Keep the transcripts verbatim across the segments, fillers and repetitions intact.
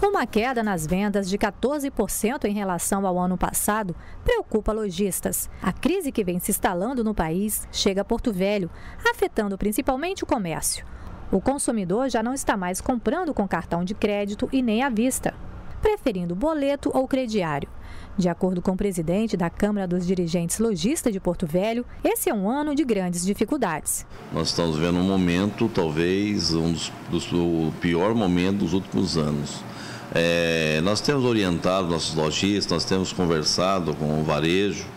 Uma queda nas vendas de quatorze por cento em relação ao ano passado preocupa lojistas. A crise que vem se instalando no país chega a Porto Velho, afetando principalmente o comércio. O consumidor já não está mais comprando com cartão de crédito e nem à vista, preferindo boleto ou crediário. De acordo com o presidente da Câmara dos Dirigentes Lojistas de Porto Velho, esse é um ano de grandes dificuldades. Nós estamos vendo um momento, talvez, um dos, dos, o pior momento dos últimos anos. É, nós temos orientado nossos lojistas, nós temos conversado com o varejo,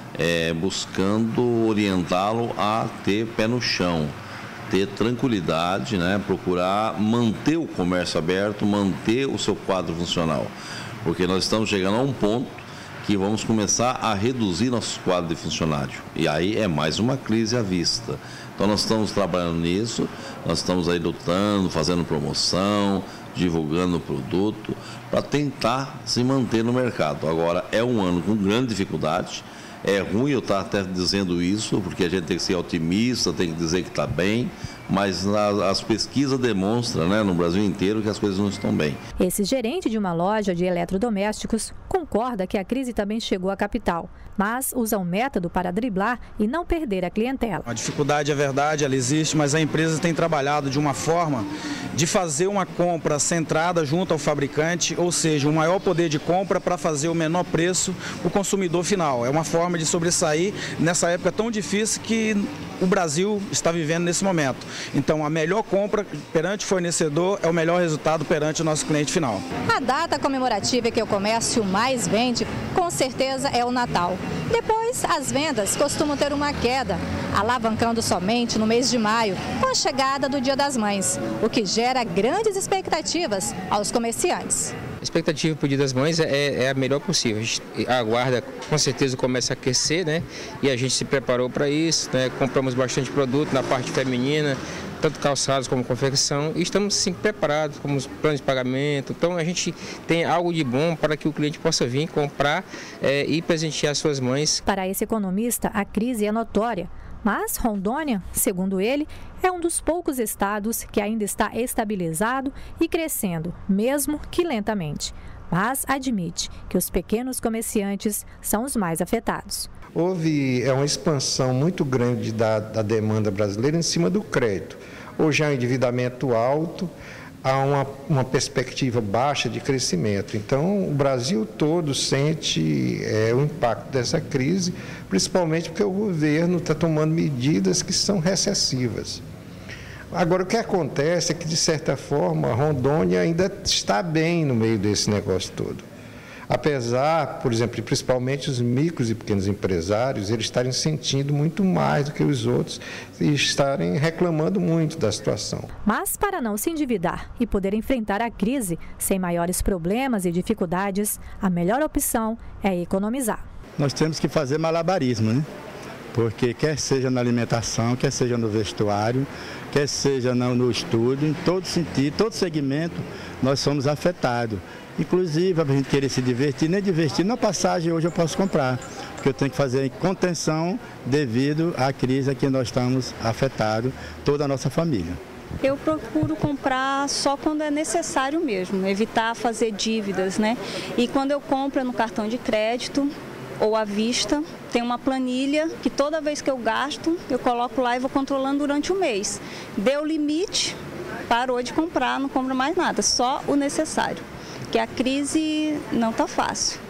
é, buscando orientá-lo a ter pé no chão, ter tranquilidade, né, procurar manter o comércio aberto, manter o seu quadro funcional. Porque nós estamos chegando a um ponto que vamos começar a reduzir nosso quadro de funcionário. E aí é mais uma crise à vista. Então nós estamos trabalhando nisso, nós estamos aí lutando, fazendo promoção, divulgando o produto, para tentar se manter no mercado. Agora, é um ano com grande dificuldade. É ruim eu estar até dizendo isso, porque a gente tem que ser otimista, tem que dizer que está bem, mas as pesquisas demonstram, né, no Brasil inteiro, que as coisas não estão bem. Esse gerente de uma loja de eletrodomésticos concorda que a crise também chegou à capital, mas usa um método para driblar e não perder a clientela. A dificuldade é verdade, ela existe, mas a empresa tem trabalhado de uma forma de fazer uma compra centrada junto ao fabricante, ou seja, um maior poder de compra para fazer o menor preço para o consumidor final. É uma forma de sobressair nessa época tão difícil que o Brasil está vivendo nesse momento. Então, a melhor compra perante o fornecedor é o melhor resultado perante o nosso cliente final. A data comemorativa que o comércio mais vende, com certeza, é o Natal. Depois, as vendas costumam ter uma queda, alavancando somente no mês de maio, com a chegada do Dia das Mães, o que gera grandes expectativas aos comerciantes. A expectativa para o Dia das Mães é, é a melhor possível. A gente aguarda, com certeza começa a aquecer, né? E a gente se preparou para isso, né? Compramos bastante produto na parte feminina, tanto calçados como confecção, e estamos sim preparados como os planos de pagamento. Então a gente tem algo de bom para que o cliente possa vir comprar é, e presentear suas mães. Para esse economista, a crise é notória. Mas Rondônia, segundo ele, é um dos poucos estados que ainda está estabilizado e crescendo, mesmo que lentamente. Mas admite que os pequenos comerciantes são os mais afetados. Houve é uma expansão muito grande da, da demanda brasileira em cima do crédito. Hoje há um endividamento alto, há uma, uma perspectiva baixa de crescimento. Então, o Brasil todo sente é, o impacto dessa crise, principalmente porque o governo está tomando medidas que são recessivas. Agora, o que acontece é que, de certa forma, Rondônia ainda está bem no meio desse negócio todo. Apesar, por exemplo, principalmente os micros e pequenos empresários, eles estarem sentindo muito mais do que os outros e estarem reclamando muito da situação. Mas para não se endividar e poder enfrentar a crise sem maiores problemas e dificuldades, a melhor opção é economizar. Nós temos que fazer malabarismo, né? Porque quer seja na alimentação, quer seja no vestuário, quer seja no estudo, em todo sentido, todo segmento, nós somos afetados. Inclusive, a gente querer se divertir, nem divertir na passagem hoje eu posso comprar, porque eu tenho que fazer contenção devido à crise a que nós estamos afetados, toda a nossa família. Eu procuro comprar só quando é necessário mesmo, evitar fazer dívidas, né? E quando eu compro no cartão de crédito ou à vista, tem uma planilha que toda vez que eu gasto, eu coloco lá e vou controlando durante o mês. Deu limite, parou de comprar, não compro mais nada, só o necessário. Porque a crise não está fácil.